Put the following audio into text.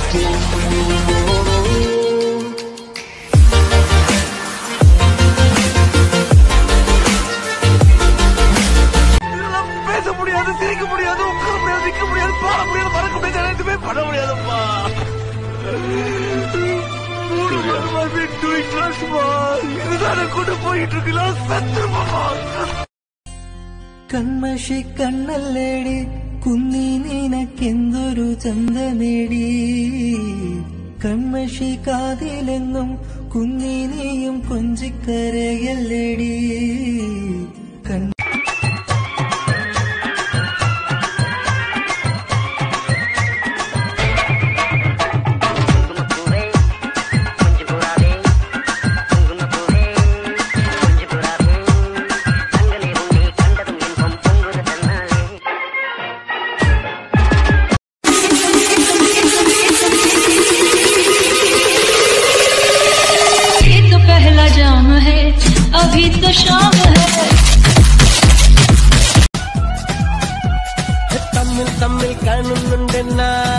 കൺമഷി കണ്ണല്ലേടി കുന്നി നിനക്കെന്തൊരു ചന്തമേടി കൺമഷി കാതിലെന്നും കുന്നി നീയും കൊഞ്ചിക്കരയല്ലേടി अभी तो शाम है तमिल तमिल कानून